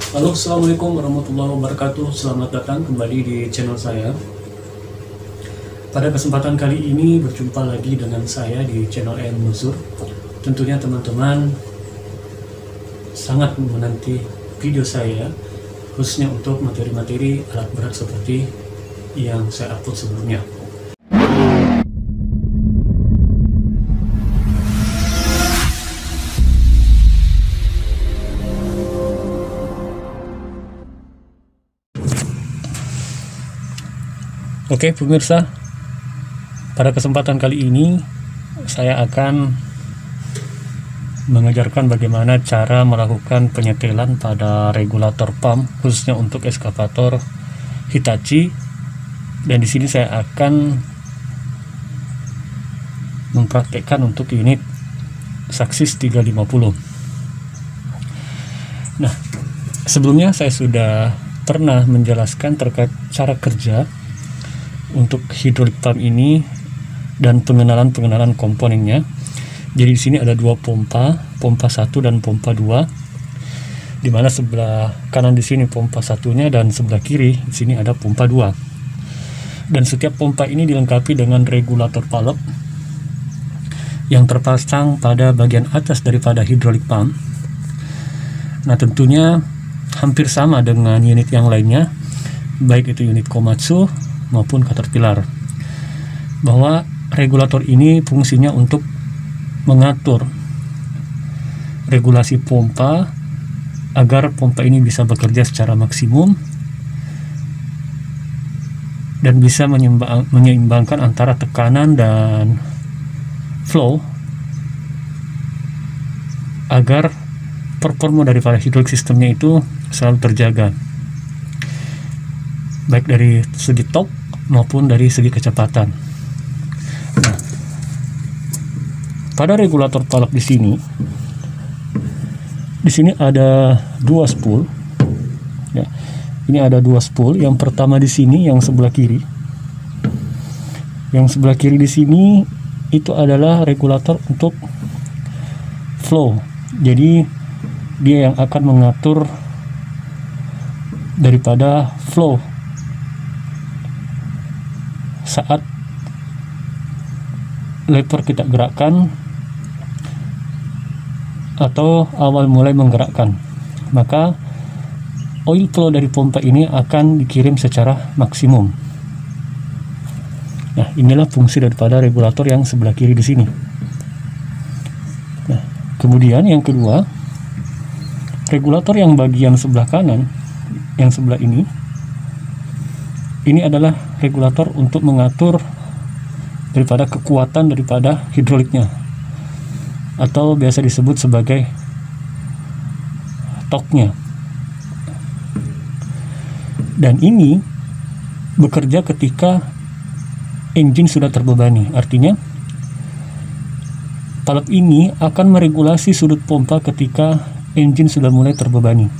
Halo, assalamualaikum warahmatullahi wabarakatuh. Selamat datang kembali di channel saya. Pada kesempatan kali ini berjumpa lagi dengan saya di channel Nuzur. Tentunya teman-teman sangat menanti video saya, khususnya untuk materi-materi alat berat seperti yang saya upload sebelumnya. Oke pemirsa, pada kesempatan kali ini saya akan mengajarkan bagaimana cara melakukan penyetelan pada regulator pump khususnya untuk eskavator Hitachi, dan di sini saya akan mempraktekkan untuk unit Saxis 350. Nah, sebelumnya saya sudah pernah menjelaskan terkait cara kerja untuk hidrolik pump ini dan pengenalan komponennya. Jadi di sini ada dua pompa 1 dan pompa 2. Di mana sebelah kanan di sini pompa satunya dan sebelah kiri di sini ada pompa 2. Dan setiap pompa ini dilengkapi dengan regulator valve yang terpasang pada bagian atas daripada hidrolik pump. Nah, tentunya hampir sama dengan unit yang lainnya, baik itu unit Komatsu maupun Caterpillar, bahwa regulator ini fungsinya untuk mengatur regulasi pompa agar pompa ini bisa bekerja secara maksimum dan bisa menyeimbangkan antara tekanan dan flow agar performa daripada hidrolik sistemnya itu selalu terjaga, baik dari segi torque maupun dari segi kecepatan. Nah, pada regulator valve di sini ada dua spool. Ya, ini ada dua spool. Yang pertama di sini, yang sebelah kiri. Yang sebelah kiri di sini itu adalah regulator untuk flow. Jadi dia yang akan mengatur daripada flow saat lever kita gerakkan atau awal mulai menggerakkan, maka oil flow dari pompa ini akan dikirim secara maksimum. Nah, inilah fungsi daripada regulator yang sebelah kiri di sini. Nah, kemudian yang kedua, regulator yang bagian sebelah kanan, yang sebelah ini adalah regulator untuk mengatur daripada kekuatan daripada hidroliknya, atau biasa disebut sebagai torque-nya. Dan ini bekerja ketika engine sudah terbebani. Artinya valve ini akan meregulasi sudut pompa ketika engine sudah mulai terbebani.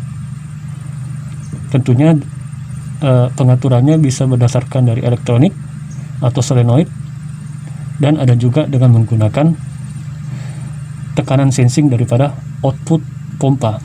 Tentunya pengaturannya bisa berdasarkan dari elektronik atau solenoid, dan ada juga dengan menggunakan tekanan sensing daripada output pompa.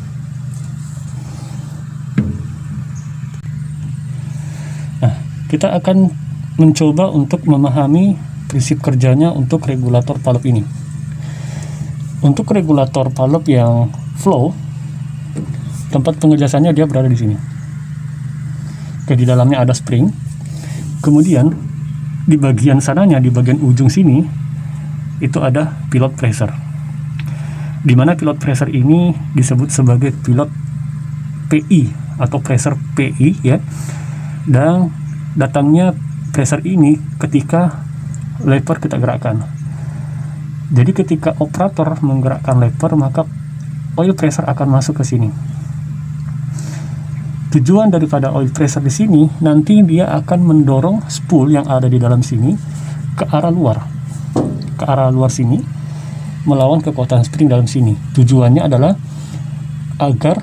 Nah, kita akan mencoba untuk memahami prinsip kerjanya untuk regulator valve ini. Untuk regulator valve yang flow, tempat pengejasannya dia berada di sini. Di dalamnya ada spring. Kemudian di bagian sananya, di bagian ujung sini itu ada pilot pressure, di mana pilot pressure ini disebut sebagai pilot PI atau pressure PI, ya. Dan datangnya pressure ini ketika lever kita gerakkan. Jadi ketika operator menggerakkan lever, maka oil pressure akan masuk ke sini. Tujuan daripada oil pressure di sini, nanti dia akan mendorong spool yang ada di dalam sini ke arah luar sini, melawan kekuatan spring dalam sini. Tujuannya adalah agar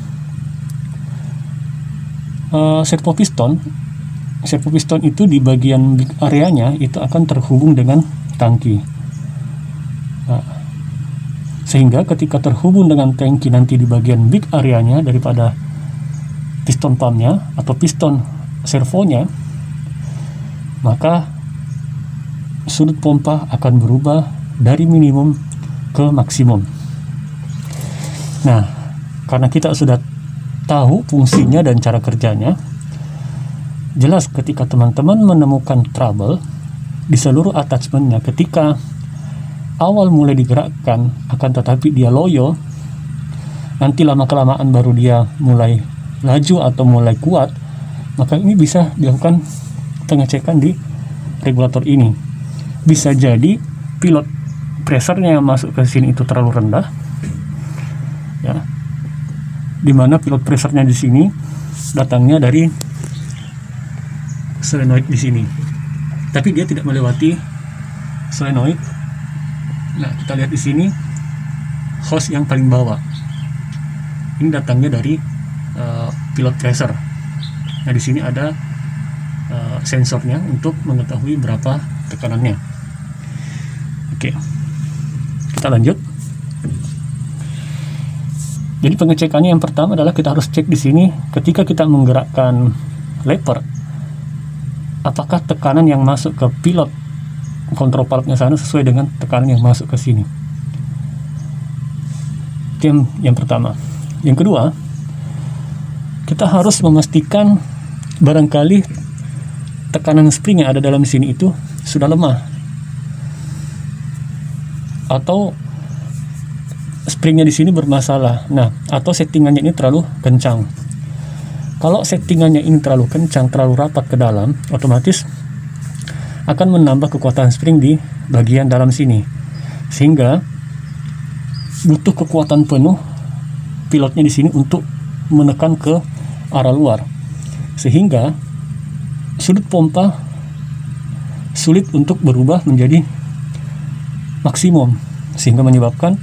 servo piston itu di bagian areanya itu akan terhubung dengan tangki. Nah, Sehingga ketika terhubung dengan tangki nanti di bagian big areanya daripada piston pumpnya atau piston servonya, maka sudut pompa akan berubah dari minimum ke maksimum. Nah, karena kita sudah tahu fungsinya dan cara kerjanya, jelas ketika teman-teman menemukan trouble di seluruh attachmentnya ketika awal mulai digerakkan, akan tetapi dia loyo, nanti lama-kelamaan baru dia mulai laju atau mulai kuat, maka ini bisa dilakukan pengecekan di regulator ini. Bisa jadi pilot pressure-nya yang masuk ke sini itu terlalu rendah, ya, dimana pilot pressure-nya di sini datangnya dari solenoid di sini, tapi dia tidak melewati solenoid. Nah, kita lihat di sini hose yang paling bawah ini datangnya dari pilot pressure. Nah, di sini ada sensornya untuk mengetahui berapa tekanannya. Oke, kita lanjut. Jadi pengecekannya yang pertama adalah kita harus cek di sini ketika kita menggerakkan lever, apakah tekanan yang masuk ke pilot kontrol valve-nya sana sesuai dengan tekanan yang masuk ke sini. Itu yang pertama. Yang kedua, kita harus memastikan barangkali tekanan spring yang ada dalam sini itu sudah lemah, atau springnya di sini bermasalah. Nah, atau settingannya ini terlalu kencang. Kalau settingannya ini terlalu kencang, terlalu rapat ke dalam, otomatis akan menambah kekuatan spring di bagian dalam sini, sehingga butuh kekuatan penuh pilotnya di sini untuk menekan ke arah luar, sehingga sudut pompa sulit untuk berubah menjadi maksimum, sehingga menyebabkan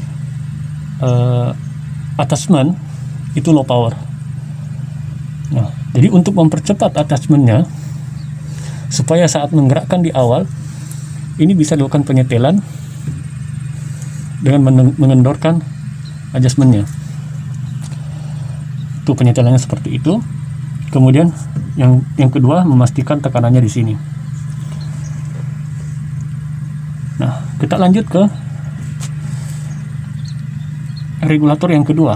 attachment itu low power. Nah, jadi untuk mempercepat attachmentnya supaya saat menggerakkan di awal ini bisa dilakukan penyetelan dengan mengendorkan adjustmentnya. Itu penyetelannya seperti itu. Kemudian yang kedua, memastikan tekanannya di sini. Nah, kita lanjut ke regulator yang kedua.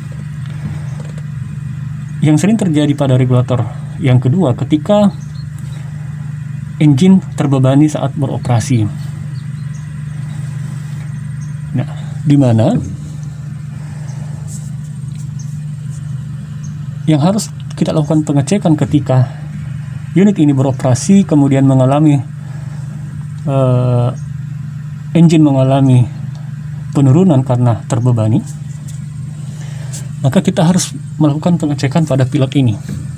Yang sering terjadi pada regulator yang kedua ketika engine terbebani saat beroperasi. Nah, di mana yang harus kita lakukan pengecekan ketika unit ini beroperasi kemudian mengalami engine mengalami penurunan karena terbebani, maka kita harus melakukan pengecekan pada pilot ini,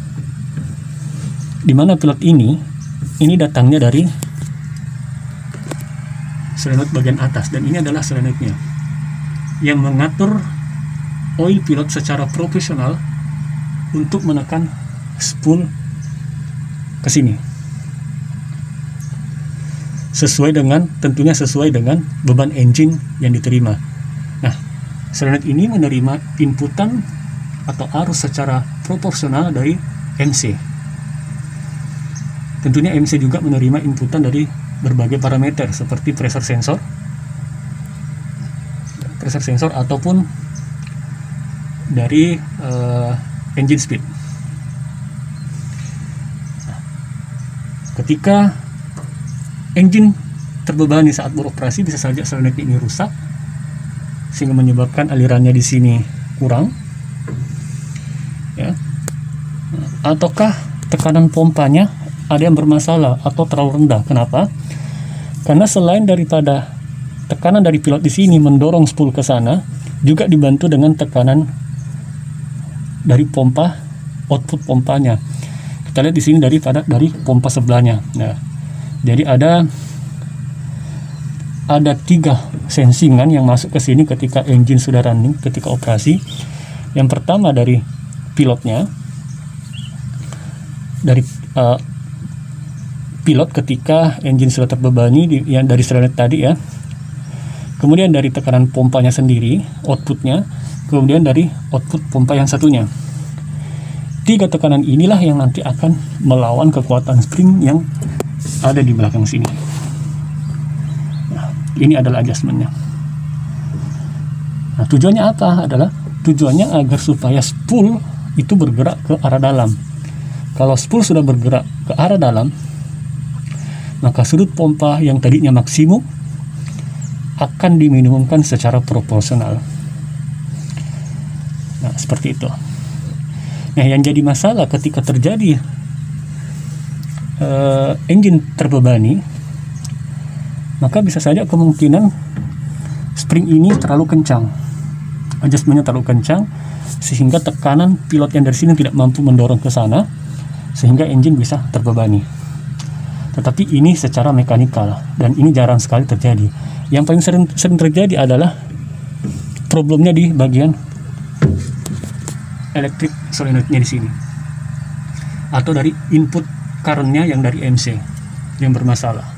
di mana pilot ini datangnya dari solenoid bagian atas, dan ini adalah solenoidnya yang mengatur oil pilot secara profesional untuk menekan spool ke sini tentunya sesuai dengan beban engine yang diterima. Nah, solenoid ini menerima inputan atau arus secara proporsional dari MC. Tentunya MC juga menerima inputan dari berbagai parameter seperti pressure sensor ataupun dari engine speed. Ketika engine terbebani saat beroperasi, bisa saja solenoid ini rusak sehingga menyebabkan alirannya di sini kurang, ya. Ataukah tekanan pompanya ada yang bermasalah atau terlalu rendah. Kenapa? Karena selain daripada tekanan dari pilot di sini mendorong spool ke sana, juga dibantu dengan tekanan dari pompa, output pompanya. Kita lihat di sini dari pompa sebelahnya. Nah, jadi ada 3 sensingan yang masuk ke sini ketika engine sudah running, ketika operasi. Yang pertama dari pilotnya, dari pilot ketika engine sudah terbebani yang dari solenoid tadi, ya. kemudian dari tekanan pompanya sendiri, outputnya, kemudian dari output pompa yang satunya. 3 tekanan inilah yang nanti akan melawan kekuatan spring yang ada di belakang sini. Nah, ini adalah adjustmentnya. Nah, tujuannya apa? Tujuannya agar supaya spool itu bergerak ke arah dalam. Kalau spool sudah bergerak ke arah dalam, maka sudut pompa yang tadinya maksimum akan diminimumkan secara proporsional. Nah, seperti itu. Nah, yang jadi masalah ketika terjadi engine terbebani, maka bisa saja kemungkinan spring ini terlalu kencang, adjustmentnya terlalu kencang, sehingga tekanan pilot yang dari sini tidak mampu mendorong ke sana, sehingga engine bisa terbebani. Tetapi ini secara mekanikal, dan ini jarang sekali terjadi. Yang paling sering terjadi adalah problemnya di bagian elektrik solenoidnya di sini, atau dari input currentnya yang dari MC yang bermasalah.